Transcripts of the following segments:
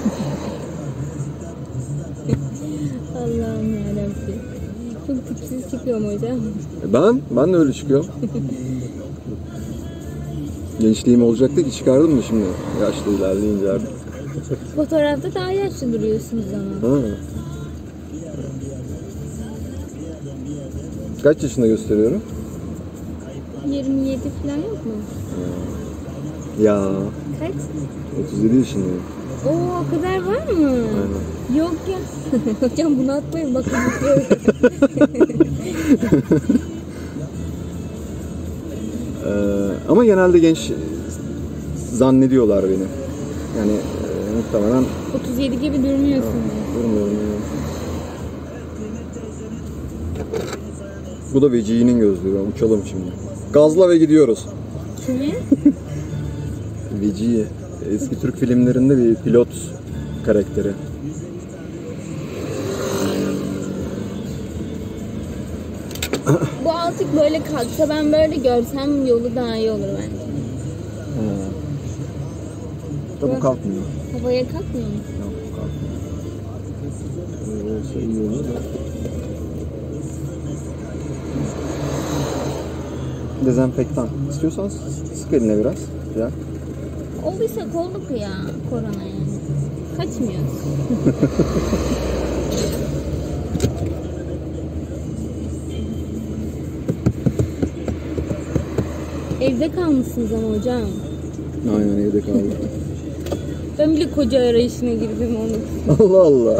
Allah'ım yarabbim. Çok tipsiz çıkıyorum hocam. Ben de öyle çıkıyorum. Gençliğim olacaktı ki çıkardım da şimdi yaşlı ilerleyince artık. Fotoğrafta daha yaşlı duruyorsunuz ama. Ha. Kaç yaşında gösteriyorum? 27 falan yok mu? Ya. Kaç? 37 yaşındayım. Oo, o kadar var mı? Aynen. Yok ya. Hocam bunu atmayın bakın. Ama genelde genç zannediyorlar beni. Yani muhtemelen 37 gibi durmuyorsun. durmuyorum yani. Bu da Vecihi'nin gözlüğü. Uçalım şimdi. Gazla ve gidiyoruz. Kimi? Vecihi. Eski Türk filmlerinde bir pilot karakteri. Bu altık böyle kalksa ben böyle görsem yolu daha iyi olur bence. Tabii kalkmıyor. Havaya kalkmıyor mu? Yok, kalkmıyor. Öyle olsa iyi olur da. Dezenfektan. İstiyorsan sık eline biraz. Ya. Olduysa olduk ya korona yani. Kaçmıyoruz. Evde kalmışsınız ama hocam. Aynen evde kaldım. Ben bile koca arayışına girdim onu. Allah Allah.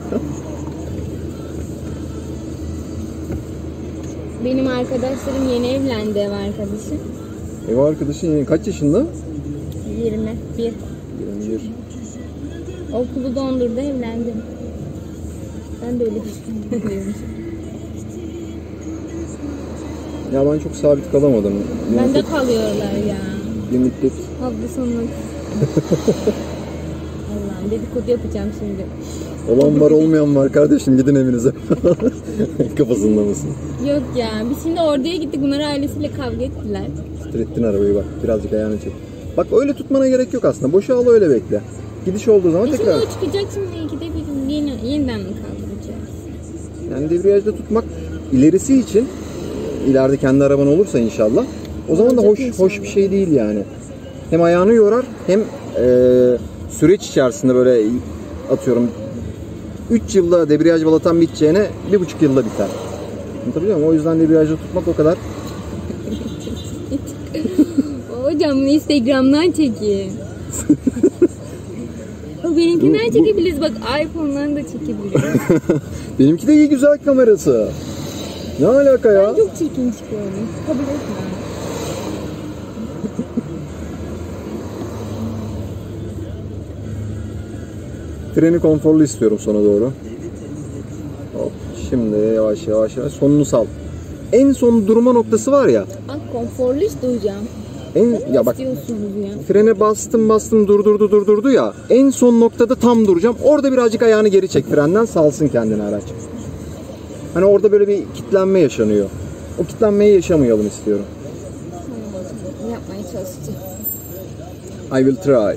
Benim arkadaşlarım yeni evlendi, ev arkadaşım. Ev arkadaşın yeni kaç yaşında? 21. 21. Okulu dondurdu, evlendim. Ben de öyle düşünüyorum. Ya ben çok sabit kalamadım. Bende kalıyorlar ya. Bir müddet. Hafta sonu. Allah'ım dedikodu yapacağım şimdi. Olan var olmayan var kardeşim gidin evinize. Kafasında mısın? Yok ya, biz şimdi oraya gittik, bunlar ailesiyle kavga ettiler. Titrettin arabayı bak. Birazcık ayağını çek. Bak öyle tutmana gerek yok aslında. Boşa al öyle bekle. Gidiş olduğu zaman Şimdi tekrar. o çıkacak, şimdi ikide bir yeniden mi kaldıracağız? Yani debriyajda tutmak ilerisi için, ileride kendi araban olursa inşallah, o zaman da hoş bir şey değil yani. Hem ayağını yorar hem süreç içerisinde böyle atıyorum 3 yılda debriyaj balatan biteceğine 1,5 yılda biter. Anlatabiliyor muyum? O yüzden debriyajda tutmak o kadar. Hocam bunu Instagram'dan çekin. Benimkinden çekebiliriz, bak iPhone'dan da çekebiliriz. Benimki de iyi, güzel kamerası. Ne alaka ya? Ben çok çirkin çıkıyorum. Kabul etme. Freni konforlu istiyorum sona doğru. Hop, şimdi yavaş yavaş sonunu sal. En son durma noktası var ya. Bak konforlu işte hocam. Ya bak, ya? frene bastım durdurdu ya. En son noktada tam duracağım. Orada birazcık ayağını geri çek frenden, salsın kendini araç. Hani orada böyle bir kitlenme yaşanıyor. O kitlenmeyi yaşamayalım istiyorum. Yapmaya çalışacağım. I will try.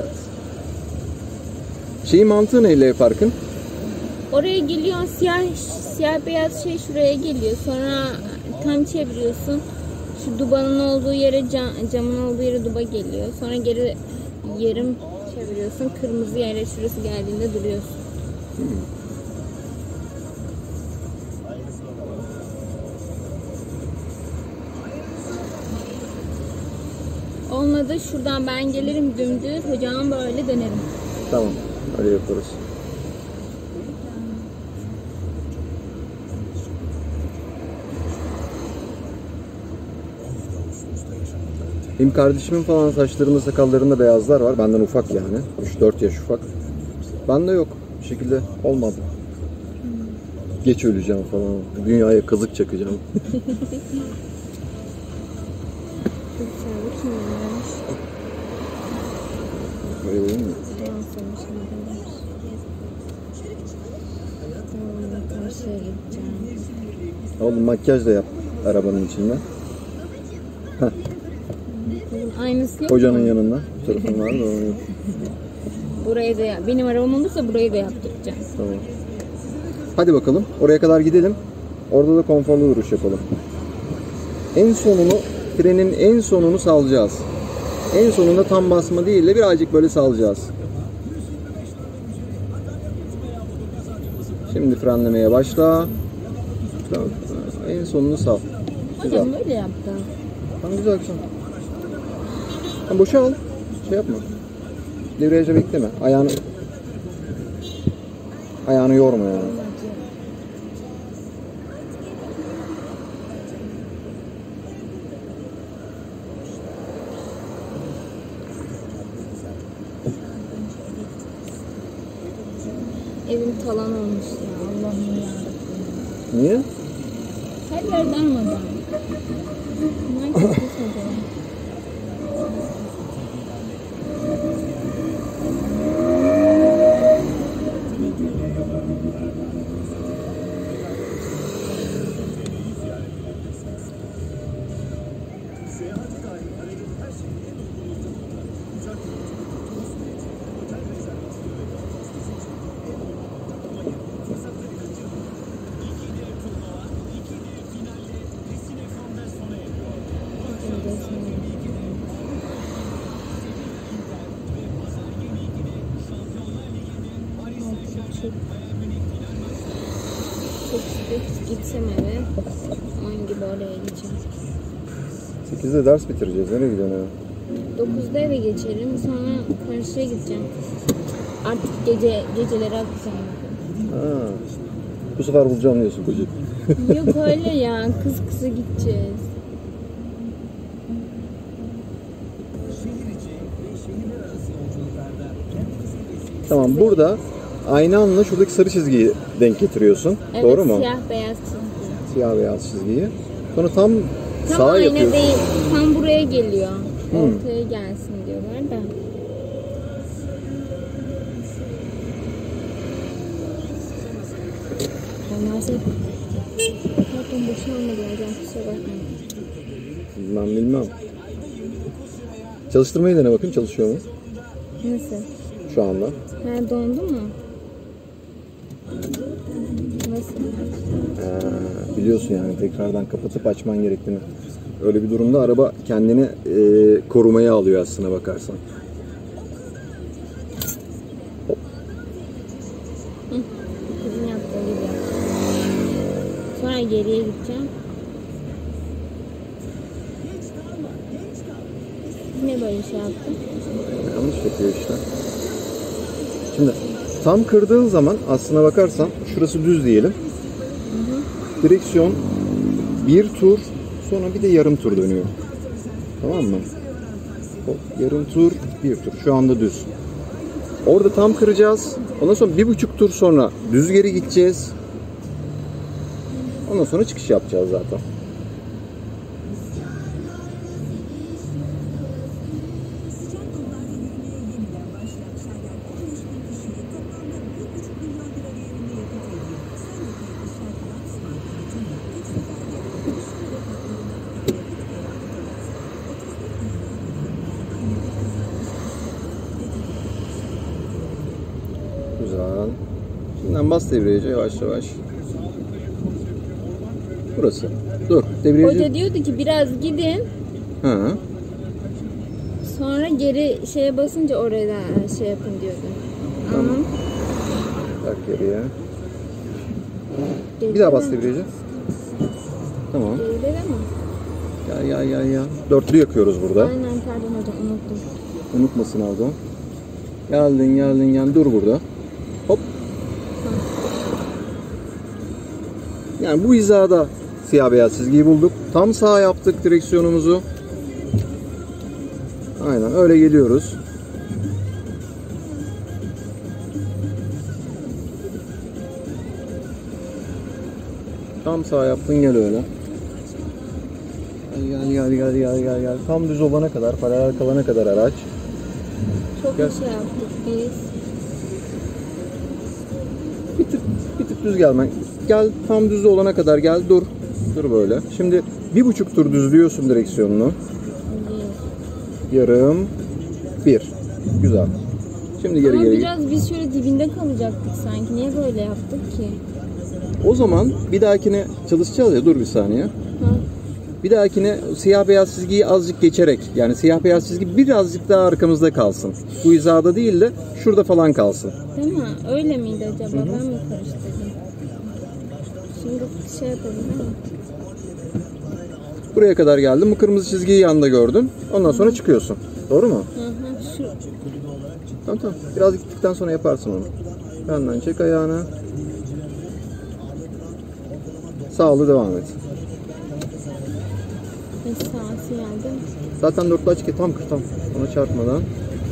Şeyin mantığı ne L Park'ın? Oraya geliyorsun, siyah beyaz şey şuraya geliyor. Sonra tam çeviriyorsun. Şu dubanın olduğu yere, camın olduğu yere duba geliyor. Sonra geri yarım çeviriyorsun. Kırmızı yere şurası geldiğinde duruyorsun. Olmadı şuradan ben gelirim dümdüz. Hocam böyle dönerim. Tamam. Öyle yaparız. Benim kardeşimin falan saçlarında, sakallarında beyazlar var. Benden ufak yani. 3-4 yaş ufak. Bende yok. Bir şekilde olmadı. Geç öleceğim falan. Dünyaya kazık çakacağım. Öyle değil mi? Oğlum makyaj da yap arabanın içinde. Aynısı yok. Hocanın yanında. Fotoğrafın var da onu yap. Burayı da benim arabam olursa burayı da yaptıracağım. Tamam. Hadi bakalım. Oraya kadar gidelim. Orada da konforlu duruş yapalım. En sonunu, frenin en sonunu salacağız. En sonunda tam basma değil de birazcık böyle salacağız. Şimdi frenlemeye başla. En sonunu sal. Güzel. Hocam böyle yaptı. Tamam, güzel güzel. Tamam, boşa al. Şey yapma. Debriyaja bekleme. Ayağını yorma yani. Evim talan olmuş ya. Allah'ım yarabbim. Niye? Her yer darmadan. Nerede acaba? Gitsem eve 10 gibi oraya gideceğim. 8'de ders bitireceğiz. Nereye gidiyorsun ya? 9'da eve geçerim. Sonra karşıya gideceğim. Artık geceleri akşam. Ha. Bu sefer bulacağım diyorsun koca. Yok öyle ya. Kız kısa gideceğiz. Tamam, burada aynı anda şuradaki sarı çizgiyi denk getiriyorsun. Evet, Doğru mu? siyah beyaz çizgi. Siyah beyaz çizgiyi. Sonra tam sağa ayna yapıyorsun. değil. Tam buraya geliyor. Ortaya gelsin diyorlar da. Maalesef zaten boşanmadı hocam. Kusura bakmayın. Ben bilmem. Çalıştırmayı dene bakın, çalışıyor mu? Nasıl? Şu anda. Ha, dondu mu? Nasıl? Biliyorsun yani tekrardan kapatıp açman gerektiğini. Öyle bir durumda araba kendini korumaya alıyor aslına bakarsan. Hop. Kızın yaptığı gibi yapacağım. Sonra geriye gideceğim. Ne böyle şey yaptım? Yanlış yapıyor işte. Şimdi tam kırdığın zaman aslına bakarsan şurası düz diyelim. Direksiyon bir tur, sonra bir de yarım tur dönüyor. Tamam mı? Hop, yarım tur, bir tur. Şu anda düz. Orada tam kıracağız. Ondan sonra 1,5 tur sonra düz geri gideceğiz. Ondan sonra çıkış yapacağız zaten. Güzel. Şimdiden bas debriyaja yavaş yavaş. Burası. Dur. Debriyajı. Hoca diyordu ki biraz gidin. Ha. Sonra geri şeye basınca oraya şey yapın diyordu. Tamam. Bak geriye. Bir daha bas debriyaja. Tamam. Geride mi? Gel. Dörtlü yakıyoruz burada. Aynen, pardon hocam, unuttum. Unutmasın Aldo. Geldin. Dur burada. Hop. Yani bu hizada siyah beyaz çizgiyi bulduk. Tam sağa yaptık direksiyonumuzu. Aynen öyle geliyoruz. Tam sağa yaptın, gel öyle. Gel. Tam düz olana kadar, paralel kalana kadar araç. Çok Gel. bir şey yaptık biz. Bir tık düz gelmen. Gel tam düz olana kadar gel, dur. Dur böyle. Şimdi 1,5 tur düzlüyorsun direksiyonunu. Yarım. Bir. Güzel. Şimdi geri Ama geri. biraz biz şöyle dibinde kalacaktık sanki. Niye böyle yaptık ki? O zaman bir dahakine çalışacağız ya, dur bir saniye. Ha. Bir dahakine siyah beyaz çizgiyi azıcık geçerek, yani siyah beyaz çizgi birazcık daha arkamızda kalsın. Bu hizada değil de şurada falan kalsın. Değil mi? Öyle miydi acaba? Ben mi karıştırdım? Şimdi şey yapalım değil mi? Buraya kadar geldim. Bu kırmızı çizgiyi yanında gördün. Ondan sonra çıkıyorsun. Doğru mu? Hı hı. Şu. Tamam. Biraz gittikten sonra yaparsın onu. Yandan çek ayağını. Sağlı devam et. Sağ sinyalde. Zaten dörtlü açık et. Tam kır tam. Ona çarpmadan.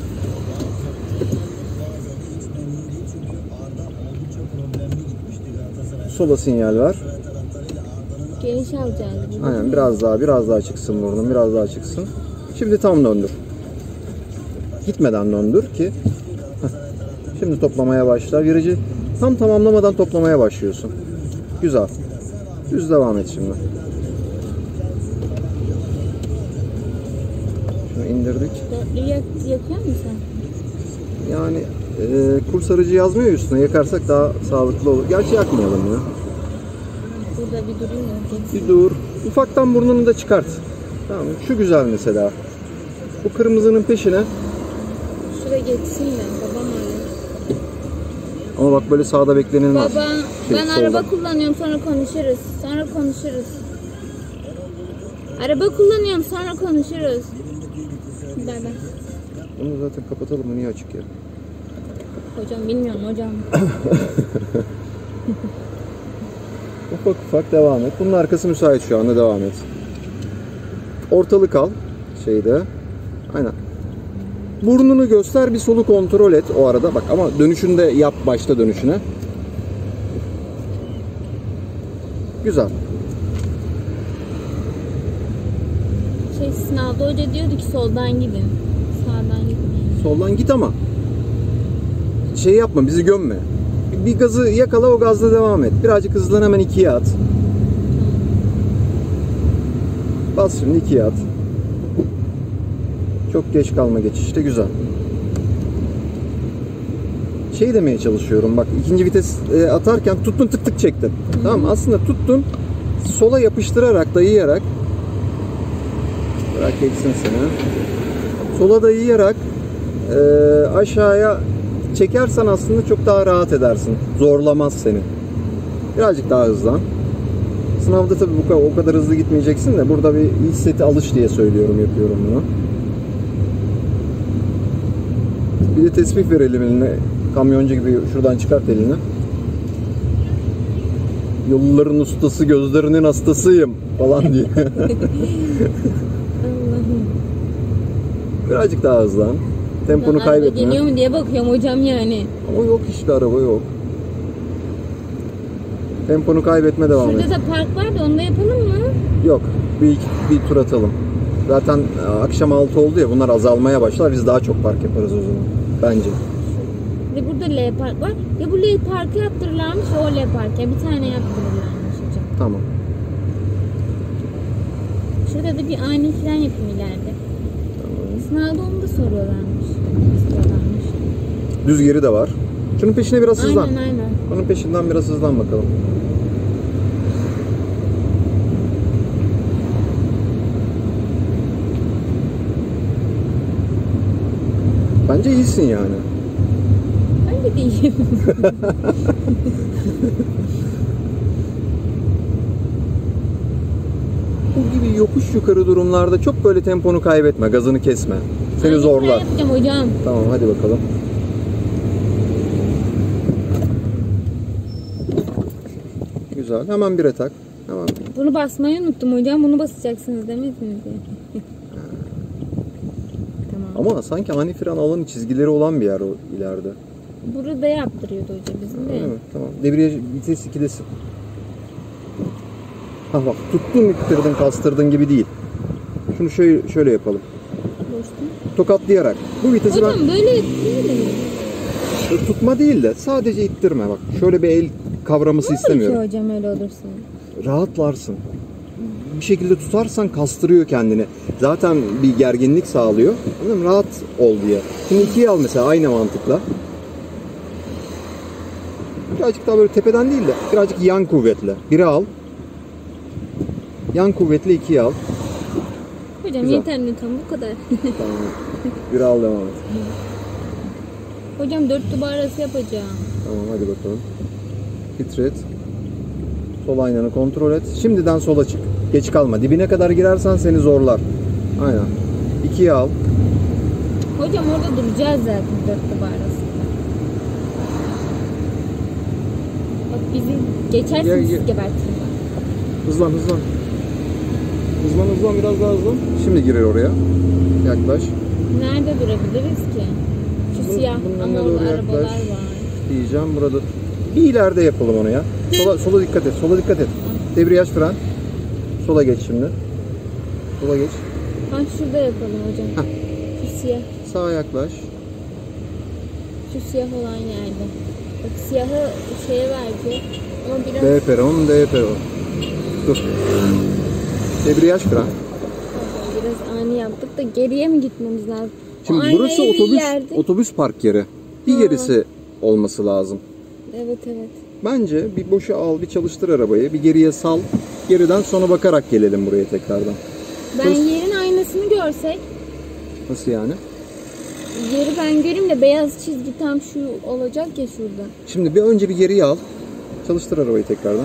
Sola sinyal ver. Geniş alacağız. Aynen, biraz daha çıksın burnun, biraz daha çıksın. Şimdi tam döndür. Gitmeden döndür ki. Heh. Şimdi toplamaya başla. Virajı tam tamamlamadan toplamaya başlıyorsun. Güzel. Düz devam et şimdi. Şunu indirdik. Dörtlüyü yakıyor musun? Yani kurs aracı yazmıyor üstüne. Yakarsak daha sağlıklı olur. Gerçi yakmayalım ya. Burada bir durayım da. Bir dur. Ufaktan burnunu da çıkart. Tamam. Şu güzel mesela. Bu kırmızının peşine. Şuraya geçsin de babam arıyor. Ama bak böyle sağda beklenilmez. Baba ben solda. araba kullanıyorum, sonra konuşuruz. Sonra konuşuruz. Araba kullanıyorum, sonra konuşuruz. Bay bay. Onu zaten kapatalım. Bu niye açık ya? Hocam bilmiyorum hocam. Ufak ufak devam et. Bunun arkası müsait şu anda, devam et. Ortalık al. Şeyde. Aynen. Burnunu göster, bir solu kontrol et o arada. Bak ama dönüşünde yap, başta dönüşüne. Güzel. Sınavda hoca diyordu ki soldan gidin. Sağdan gitmeyin. Soldan git ama şey yapma, bizi gömme. Bir gazı yakala, o gazla devam et. Birazcık hızlan, hemen ikiye at. Bas şimdi, ikiye at. Çok geç kalma geçişte, güzel. Şey demeye çalışıyorum, bak ikinci vites atarken tuttun, tık tık çektin. Tamam mı? Aslında tuttun, sola yapıştırarak, dayayarak, bırak geçsin seni. Sola dayayarak aşağıya çekersen aslında çok daha rahat edersin. Zorlamaz seni. Birazcık daha hızlan. Sınavda tabii o kadar hızlı gitmeyeceksin de burada bir hisseti alış diye söylüyorum, yapıyorum bunu. Bir de tespih verelim eline. Kamyoncu gibi şuradan çıkart elini. Yolların ustası, gözlerinin hastasıyım falan diye. Allah'ım. Birazcık daha hızlan. Temponu Araba kaybetme. geliyor mu diye bakıyorum hocam yani. Ama yok işte, araba yok. Temponu kaybetme, devam et. Şurada da park var da onu da yapalım mı? Yok. Bir tur atalım. Zaten akşam 6 oldu ya, bunlar azalmaya başlar. Biz daha çok park yaparız o zaman. Bence. Ve burada L park var. Ya bu L parkı yaptırırlarmış, o L park. Ya bir tane yaptırırlarmış hocam. Tamam. Şurada da bir ani fren yapayım ileride. Tamam. Sınavda onu da soruyorlarmış. İstiyorlarmış. Düz geri de var. Şunun peşine biraz hızlan. Aynen. Onun peşinden biraz hızlan bakalım. Bence iyisin yani. Ben de iyiyim. Bu gibi yokuş yukarı durumlarda çok böyle temponu kaybetme, gazını kesme. Seni Ani zorlar. fren yapacağım hocam. Tamam, hadi bakalım. Güzel. Hemen bire tak. Hemen. Bunu basmayı unuttum hocam. Bunu basacaksınız demediniz mi? Tamam. Ama sanki ani fren alanı çizgileri olan bir yer o ileride. Burada yaptırıyordu hoca bizim de. Öyle mi? Tamam. Debriyaj vites 2'desin. Ha bak, tuttun, ittirdin, kastırdın gibi değil. Şunu şöyle yapalım. Boştum. Tokatlayarak. Bu vitesi Hocam böyle yapıyor mu? tutma değil de sadece ittirme bak. Şöyle bir el kavraması Ne olur ki istemiyorum. hocam öyle olursa? Rahatlarsın. bir şekilde tutarsan kastırıyor kendini. Zaten bir gerginlik sağlıyor. Anladın mı? Rahat ol diye. Şimdi 2'yi al mesela aynı mantıkla. Birazcık daha böyle tepeden değil de birazcık yan kuvvetle. 1'i al. Yan kuvvetle 2'yi al. Hocam Güzel. yeter lütfen bu kadar. Tamam. 1'i al devam et. Hocam 4 duba arası yapacağım. Tamam hadi bakalım. Titret. Sol aynanı kontrol et. Şimdiden sola çık. Geç kalma. Dibine kadar girersen seni zorlar. Aynen. 2'yi al. Hocam orada duracağız zaten 4 duba arasında. Bak bizi geçersiniz Gel. gebertirim bak. Hızlan. Hızlan biraz daha hızlan. Şimdi girer oraya. Yaklaş. Nerede durabiliriz ki? Şu siyah bunun ama önüne orada doğru arabalar yaklaş. var. Diyeceğim burada. Bir ileride yapalım onu ya. Sola dikkat et. Sola dikkat et. Debriyaj fren. Sola geç şimdi. Sola geç. Ha şurada yapalım hocam. Heh. Şu siyah. Sağa yaklaş. Şu siyah olan yerde. Bak siyahı şeye verdi. Ama biraz D peron. Dur. Debriyaj fren. biraz ani yaptık da geriye mi gitmemiz lazım? Şimdi O burası aynayı bir yerde. otobüs park yeri. Bir Ha. gerisi olması lazım. Evet. Bence bir boşa al, bir çalıştır arabayı, bir geriye sal. Geriden sonra bakarak gelelim buraya tekrardan. Ben yerin aynasını görsek, Nasıl yani? yeri ben göreyim de beyaz çizgi tam şu olacak ya şurada. Şimdi önce bir geriye al. Çalıştır arabayı tekrardan.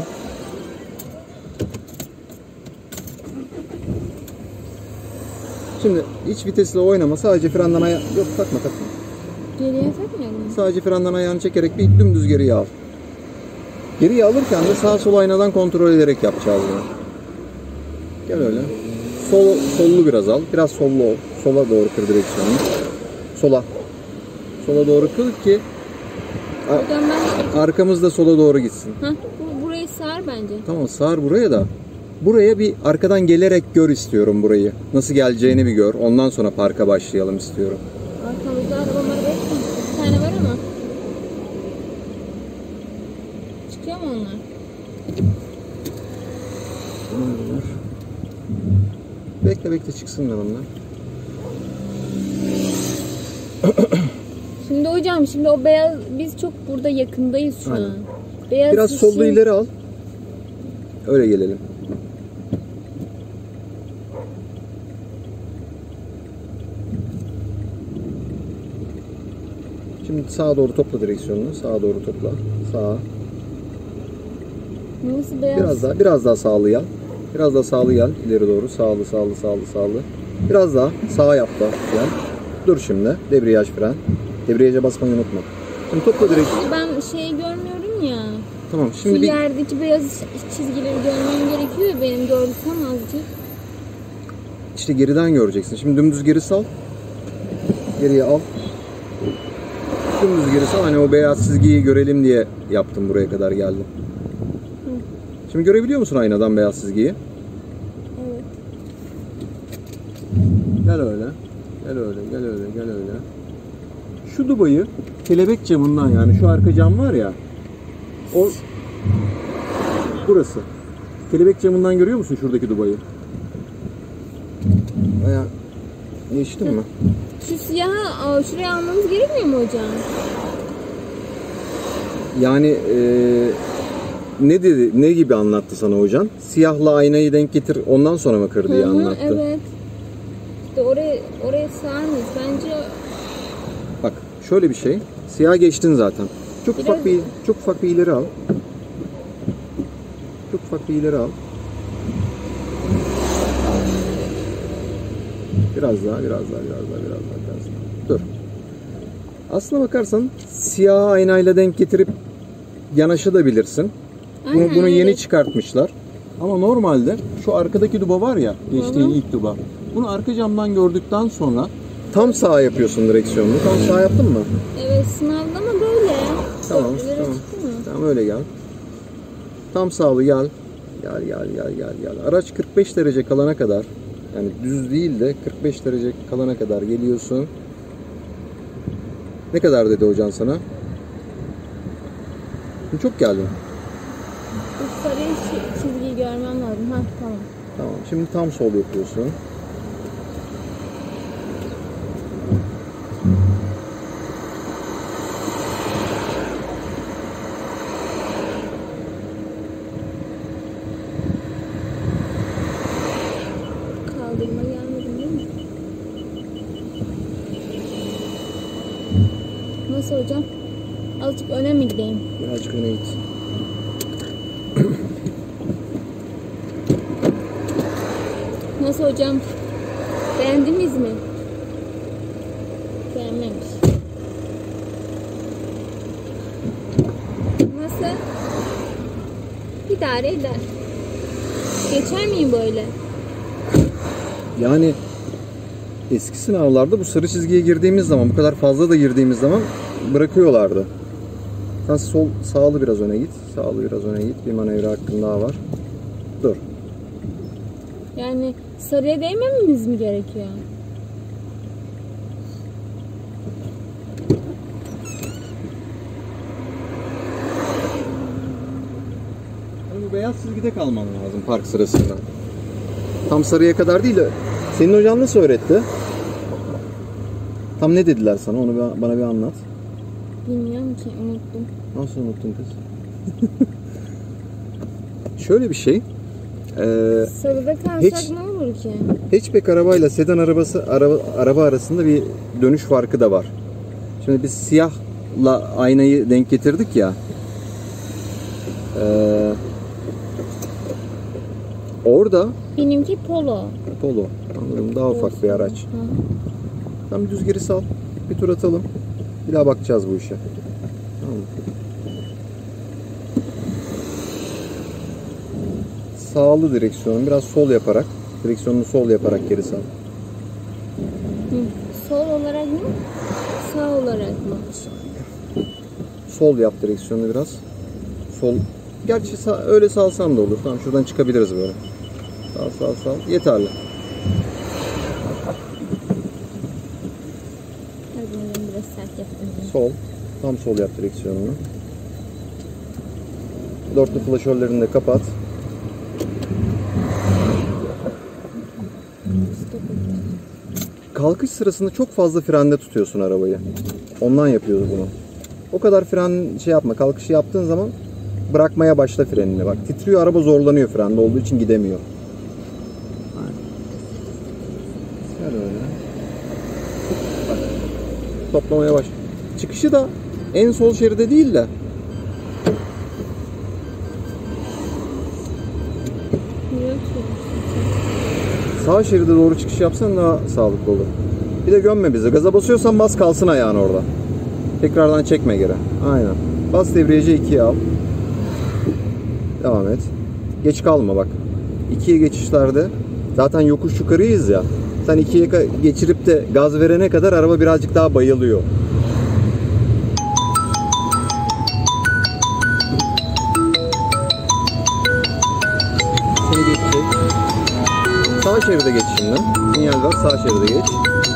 Şimdi hiç vitesle oynama. Sadece frenden yok takma. Geriye takmayalım mı? Sadece frenden ayağını çekerek bir dümdüz geriye al. Geriye alırken de sağ sol aynadan kontrol ederek yapacağız bunu. Gel öyle. Sollu biraz al. Biraz sollu ol. Sola doğru kır direksiyonu. Sola doğru kır ki Hocam ben... arkamız da sola doğru gitsin. Burayı sar bence. Tamam sağır buraya da. Buraya bir arkadan gelerek gör istiyorum burayı. Nasıl geleceğini bir gör. Ondan sonra parka başlayalım istiyorum. Arkamızda araba yok mu? Bir tane var ama. Çıkıyor mu onlar? Bekle çıksınlar onlar. Şimdi hocam o beyaz biz çok burada yakındayız şu Aynen. an. Beyaz Biraz ışığı- sollu ileri al. Öyle gelelim. Şimdi sağa doğru topla direksiyonunu. Sağa doğru topla. Sağa. Nasıl beyaz? Biraz daha sağlı gel. Biraz daha sağlı gel. İleri doğru. Sağlı. Biraz daha sağa yap da gel. Dur şimdi. Debriyaj fren. Debriyaja basmayı unutma. Şimdi topla direksiyonu. Ben şeyi görmüyorum ya. Tamam. Şu Şimdi bir yerdeki beyaz çizgileri görmem gerekiyor ya benim görsem azıcık. işte geriden göreceksin. Şimdi dümdüz geri sal. Geriye al. Dümdüz geri sal. Hani o beyaz çizgiyi görelim diye yaptım, buraya kadar geldim. Şimdi görebiliyor musun aynadan beyaz çizgiyi? Evet. Gel öyle. Şu dubayı kelebek camından, yani şu arka cam var ya. O burası. Kelebek camından görüyor musun şuradaki dubayı? Bayağı geçtin mi? Şu siyahı şuraya almamız gerekmiyor mu hocam? Yani ne dedi, ne gibi anlattı sana hocan? Siyahla aynayı denk getir, ondan sonra mı kır diye anlattı. Evet. İşte oraya sığar mıyız? Bence Bak şöyle bir şey. Siyah geçtin zaten. Çok Biraz- ufak bir ileri al. Biraz daha. Dur. Aslına bakarsan siyah aynayla denk getirip yanaşabilirsin. Aynen, Bunu yeni evet. çıkartmışlar. Ama normalde şu arkadaki duba var ya, geçtiğin ilk duba. Bunu arka camdan gördükten sonra tam sağa yapıyorsun direksiyonunu. Tam sağa yaptın mı? evet sınavda ama böyle. Tamam. Çıktı mı? Tamam öyle gel. Tam sağlı gel. Gel. Araç 45 derece kalana kadar, yani düz değil de 45 derece kalana kadar geliyorsun. Ne kadar dedi hocan sana? Çok geldin. Bu sarı çizgiyi görmem lazım. Tamam. Tamam. Şimdi tam sol yapıyorsun. Kaldırma gelmedi değil mi? Nasıl hocam? Azıcık öne mi gideyim? Birazcık öne git. Nasıl hocam? Beğendiniz mi? Beğenmemiş. Nasıl? İdare eder. Geçer miyim böyle? Yani eski sınavlarda bu sarı çizgiye girdiğimiz zaman, bu kadar fazla da girdiğimiz zaman bırakıyorlardı. Sen sağlı biraz öne git. Sağlı biraz öne git. Bir manevra hakkın daha var. Dur. Yani sarıya değmememiz mi gerekiyor? Yani bu beyaz çizgide kalman lazım park sırasında. Tam sarıya kadar değil de. Senin hocan nasıl öğretti? Tam ne dediler sana? Onu bana bir anlat. Bilmiyorum ki, unuttum. Nasıl unuttun kız? Şöyle bir şey. Sarıda kalsak ne olur ki? Hatchback arabayla sedan araba arasında bir dönüş farkı da var. Şimdi biz siyahla aynayı denk getirdik ya. Orada Benimki Polo. Polo. Anladım. Daha ufak bir araç. Hı. Tam düz geri sal. Bir tur atalım. Bir daha bakacağız bu işe. Tamam. Sağlı direksiyonu biraz sol yaparak, direksiyonunu sol yaparak geri sal. Hı. Sol olarak mı? Sağ olarak mı? Sol yap direksiyonu biraz. Sol. Gerçi öyle salsan da olur. Tamam, şuradan çıkabiliriz böyle. Sal. Yeterli. Hadi ben biraz sert yapayım. Sol. Tam sol yap direksiyonunu. Dörtlü flaşörlerini de kapat. Kalkış sırasında çok fazla frende tutuyorsun arabayı. Ondan yapıyoruz bunu. O kadar fren yapma. Kalkışı yaptığın zaman bırakmaya başla frenini. Bak titriyor, araba zorlanıyor frende olduğu için gidemiyor. Gel öyle. Bak, toplamaya baş. Çıkışı da en sol şeride değil de sağ şeride doğru çıkış yapsan daha sağlıklı olur. Bir de gömme bizi. Gaza basıyorsan bas, kalsın ayağın orada. Tekrardan çekme geri. Aynen. Bas, debriyajı 2'ye al. Devam et. Geç kalma bak. 2'ye geçişlerde zaten yokuş yukarıyız ya. Sen 2'ye geçirip de gaz verene kadar araba birazcık daha bayılıyor. Seni geçecek. Sağ şeride geç şimdi. Sinyal ver, sağ şeride geç.